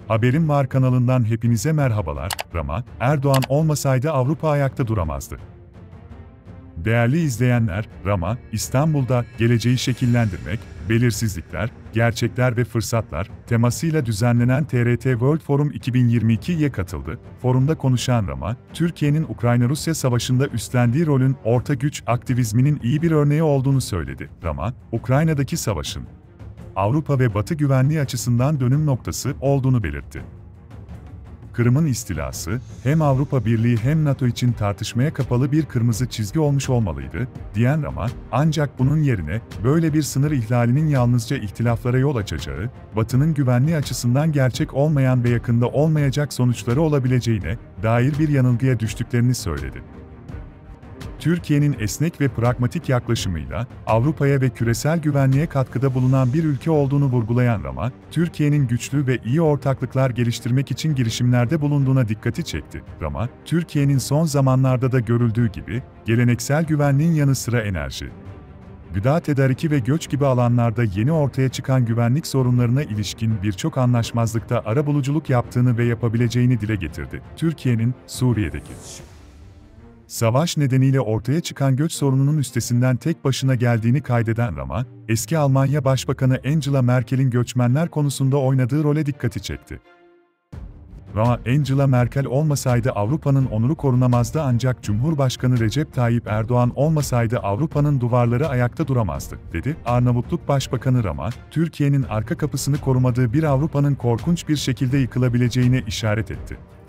Haberim Var kanalından hepinize merhabalar. Rama, Erdoğan olmasaydı Avrupa ayakta duramazdı. Değerli izleyenler, Rama, İstanbul'da geleceği şekillendirmek, belirsizlikler, gerçekler ve fırsatlar temasıyla düzenlenen TRT World Forum 2022'ye katıldı. Forumda konuşan Rama, Türkiye'nin Ukrayna-Rusya savaşında üstlendiği rolün orta güç aktivizminin iyi bir örneği olduğunu söyledi. Rama, Ukrayna'daki savaşın Avrupa ve Batı güvenliği açısından dönüm noktası olduğunu belirtti. Kırım'ın istilası, hem Avrupa Birliği hem NATO için tartışmaya kapalı bir kırmızı çizgi olmuş olmalıydı, diyen Rama, ancak bunun yerine, böyle bir sınır ihlalinin yalnızca ihtilaflara yol açacağı, Batı'nın güvenliği açısından gerçek olmayan ve yakında olmayacak sonuçları olabileceğine dair bir yanılgıya düştüklerini söyledi. Türkiye'nin esnek ve pragmatik yaklaşımıyla Avrupa'ya ve küresel güvenliğe katkıda bulunan bir ülke olduğunu vurgulayan Rama, Türkiye'nin güçlü ve iyi ortaklıklar geliştirmek için girişimlerde bulunduğuna dikkati çekti. Rama, Türkiye'nin son zamanlarda da görüldüğü gibi, geleneksel güvenliğin yanı sıra enerji, gıda tedariki ve göç gibi alanlarda yeni ortaya çıkan güvenlik sorunlarına ilişkin birçok anlaşmazlıkta arabuluculuk yaptığını ve yapabileceğini dile getirdi. Türkiye'nin, Suriye'deki savaş nedeniyle ortaya çıkan göç sorununun üstesinden tek başına geldiğini kaydeden Rama, eski Almanya Başbakanı Angela Merkel'in göçmenler konusunda oynadığı role dikkati çekti. Rama, Angela Merkel olmasaydı Avrupa'nın onuru korunamazdı ancak Cumhurbaşkanı Recep Tayyip Erdoğan olmasaydı Avrupa'nın duvarları ayakta duramazdı, dedi. Arnavutluk Başbakanı Rama, Türkiye'nin arka kapısını korumadığı bir Avrupa'nın korkunç bir şekilde yıkılabileceğine işaret etti.